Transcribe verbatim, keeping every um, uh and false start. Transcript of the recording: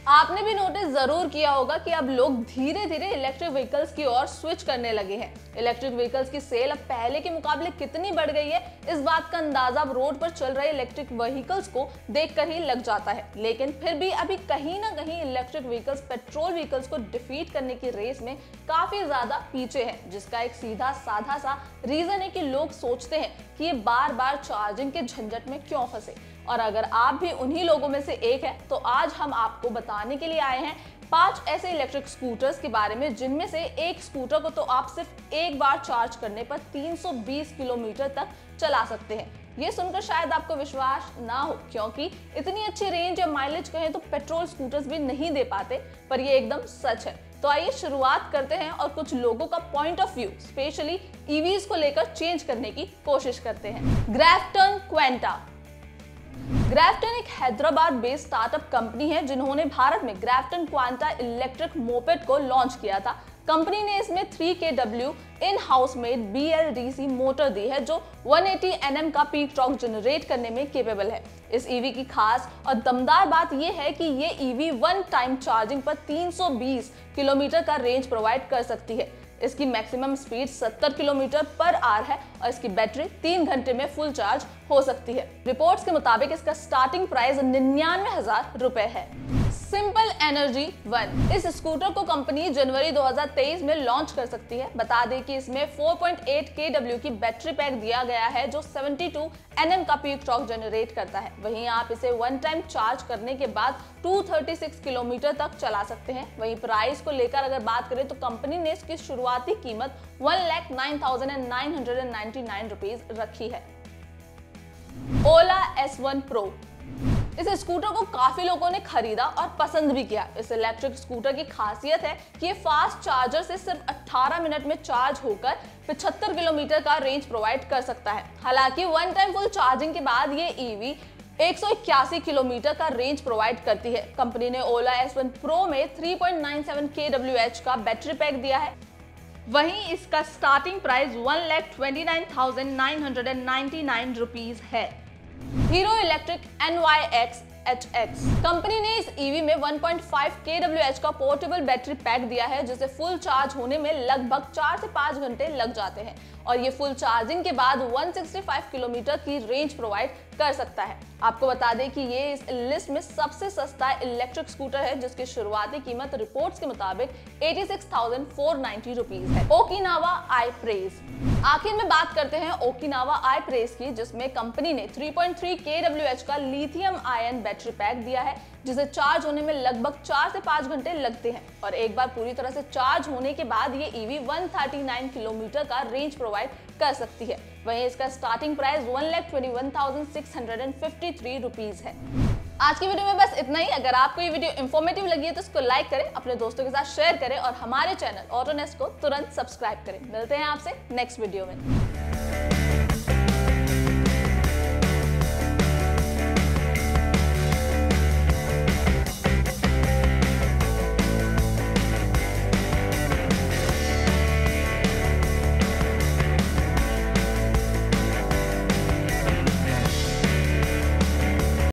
आपने भी नोटिस जरूर किया होगा कि अब लोग धीरे धीरे इलेक्ट्रिक व्हीकल्स की ओर स्विच करने लगे हैं। इलेक्ट्रिक व्हीकल्स की सेल अब पहले के मुकाबले कितनी बढ़ गई है, इस बात का अंदाजा अब रोड पर चल रहे इलेक्ट्रिक व्हीकल्स को देखकर ही लग जाता है। लेकिन फिर भी अभी कहीं ना कहीं इलेक्ट्रिक व्हीकल्स पेट्रोल व्हीकल्स को डिफीट करने की रेस में काफी ज्यादा पीछे है, जिसका एक सीधा साधा सा रीजन है कि लोग सोचते हैं कि ये बार बार चार्जिंग के झंझट में क्यों फंसे। और अगर आप भी उन्हीं लोगों में से एक है तो आज हम आपको बताने के लिए आए हैं पांच ऐसे इलेक्ट्रिक स्कूटर्स के बारे में जिनमें से एक स्कूटर को तो आप सिर्फ एक बार चार्ज करने पर तीन सौ बीस किलोमीटर तक चला सकते हैं। ये सुनकर शायद आपको विश्वास ना हो, क्योंकि इतनी अच्छी रेंज या माइलेज कहें तो पेट्रोल स्कूटर्स भी नहीं दे पाते, पर ये एकदम सच है। तो आइए शुरुआत करते हैं और कुछ लोगों का point of view specially EVs को लेकर चेंज करने की कोशिश करते हैं। ग्राफ्टन क्वेंटा। ग्राफ्टन एक हैदराबाद बेस्ड स्टार्टअप कंपनी है जिन्होंने भारत में ग्राफ्टन क्वांटा इलेक्ट्रिक मोपेड को लॉन्च किया था। कंपनी ने इसमें three K W in house made B L D C motor दी है जो एक सौ अस्सी एन एम का पीक टॉर्क जनरेट करने में कैपेबल है। इस ईवी की खास और दमदार बात यह है कि ये ईवी वन टाइम चार्जिंग पर तीन सौ बीस किलोमीटर का रेंज प्रोवाइड कर सकती है। इसकी मैक्सिमम स्पीड सत्तर किलोमीटर पर आवर है और इसकी बैटरी तीन घंटे में फुल चार्ज हो सकती है। रिपोर्ट्स के मुताबिक इसका स्टार्टिंग प्राइस निन्यानवे हजार रुपए है। Simple Energy One. इस स्कूटर को कंपनी जनवरी दो हज़ार तेईस में लॉन्च कर सकती है। बता दें कि इसमें चार पॉइंट आठ के डब्ल्यू की बैटरी पैक दिया गया है जो बहत्तर एन एम का पीक टॉर्क जनरेट करता है। वहीं आप इसे वन टाइम चार्ज करने के बाद दो सौ छत्तीस किलोमीटर तक चला सकते हैं। वहीं प्राइस को लेकर अगर बात करें तो कंपनी ने इसकी शुरुआती कीमत one lakh nine thousand nine hundred ninety nine rupees रखी है। Ola S One Pro. इस स्कूटर को काफी लोगों ने खरीदा और पसंद भी किया। इस इलेक्ट्रिक स्कूटर की खासियत है कि ये फास्ट चार्जर से सिर्फ अठारह मिनट में चार्ज होकर पचहत्तर किलोमीटर का रेंज प्रोवाइड कर सकता है। हालांकि वन टाइम फुल चार्जिंग के बाद ये ईवी एक सौ इक्यासी किलोमीटर का रेंज प्रोवाइड करती है। कंपनी ने ओला एस वन प्रो में तीन पॉइंट नौ सात के डब्ल्यू एच का बैटरी पैक दिया है। वहीं इसका starting price one lakh twenty nine thousand nine hundred ninety nine rupees है। Hero Electric N Y X H X. Company ने इस ईवी में one point five K W H का पोर्टेबल बैटरी पैक दिया है जिसे फुल चार्ज होने में लगभग चार से पाँच घंटे लग जाते हैं और ये फुल चार्जिंग के बाद एक सौ पैंसठ किलोमीटर की रेंज प्रोवाइड कर सकता है। आपको बता दें कि ये इस लिस्ट में सबसे सस्ता इलेक्ट्रिक स्कूटर है जिसकी शुरुआती कीमत रिपोर्ट्स के मुताबिक छियासी हजार चार सौ नब्बे रुपीस है। Okinawa I Praise. आखिर में बात करते हैं ओकिनावा आई प्रेज की, जिसमें कंपनी ने तीन पॉइंट तीन के डब्ल्यू एच का लिथियम आयन बैटरी पैक दिया है जिसे चार्ज होने में लगभग चार से पाँच घंटे लगते हैं और एक बार पूरी तरह से चार्ज होने के बाद ये ईवी एक सौ उनतालीस किलोमीटर का रेंज प्रोवाइड कर सकती है। वहीं इसका starting price one lakh twenty one thousand six hundred fifty three rupees है। आज की वीडियो में बस इतना ही। अगर आपको ये वीडियो इंफॉर्मेटिव लगी है तो इसको लाइक करें, अपने दोस्तों के साथ शेयर करें और हमारे चैनल ऑटोनेस्ट को तुरंत सब्सक्राइब करें। मिलते हैं आपसे नेक्स्ट वीडियो में।